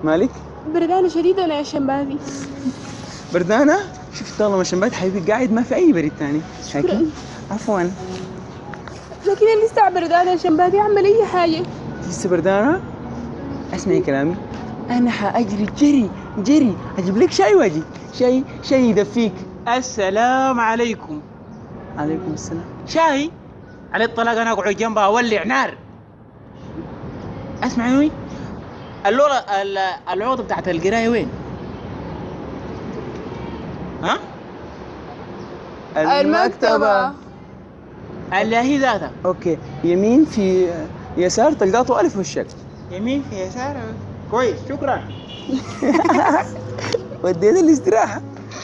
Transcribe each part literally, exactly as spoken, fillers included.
مالك؟ بردانة شديدة أنا يا شمبازي. بردانة؟ شفت والله ما شمبات حبيبي قاعد ما في أي بريد تاني. شكرا. عفوا. لكن أنا لسه بردانة يا شمبازي، أعمل أي حاجة. لسه بردانة؟ اسمعي كلامي، أنا حأجري جري جري أجيب لك شاي واجي، شاي شاي يدفيك. السلام عليكم. عليكم السلام. شاي؟ على الطلاق انا اقعد جنبها اولع نار. اسمعي، اللورة العوضة بتاعت القراية وين؟ ها؟ المكتبة. اللي هي ذاتها. اوكي، يمين في يسار تلقاه طوالي في وشك. يمين في يسار. كويس، شكرا. وديت الاستراحة.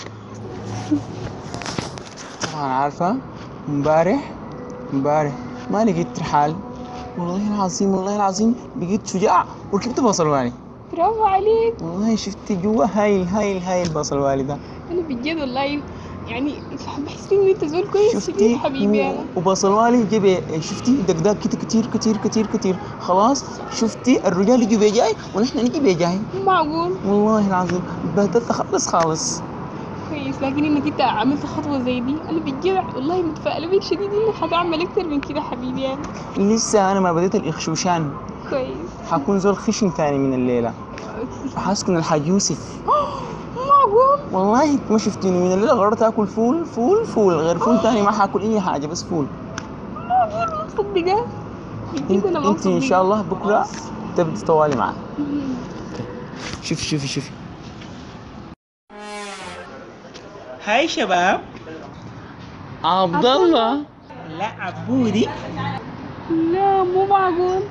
طبعا عارفة امبارح امبارح ما لقيت رحال، والله العظيم والله العظيم بقيت شجاع وركبت بصل والي. برافو عليك. والله شفت جوا هايل هايل هايل بصل والي ده. أنا بجد والله يعني بحس إن أنت زول كويس شديد حبيبي. أنا وبصل والي جيبي شفتي دقداق كده كتير كتير كتير كتير. خلاص شفتي الرجال يجي بيجاي ونحن نجي بيجاي. معقول؟ والله العظيم بهدلت خالص خالص. كويس، لكن انك انت عملت خطوه زي دي انا بجد والله متفائله بيك شديد انك هتعمل اكتر من كده حبيبي. يعني لسه انا ما بديت الاخشوشان. كويس. حكون زول خشن ثاني من الليله، وحاسكن الحاج يوسف. معقول؟ والله ما شفتيني من الليله قررت اكل فول فول فول، غير فول ثاني ما حاكل اي حاجه بس فول. معقول؟ مصدقه بجد انا انت ان شاء الله بكره تبدي طوالي معاه. شوفي شوفي شوفي. هاي شباب. عبد الله. لا عبودي. لا مو معقول.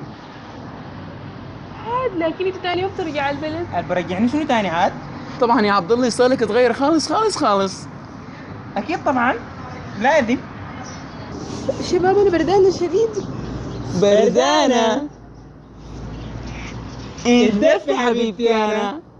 عاد لكن انت تاني يوم ترجع البلد. برجعني شنو تاني عاد؟ طبعا يا عبد الله يصير لك تغير خالص خالص خالص. اكيد طبعا لازم. شباب انا بردانه شديد. بردانه. الدفي حبيبتي انا.